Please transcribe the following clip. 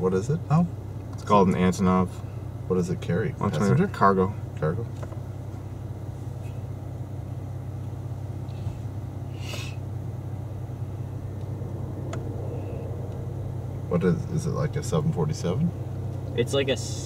What is it? Oh, It's called an Antonov. what does it carry? 120 cargo. Cargo. What is it like a 747? It's like a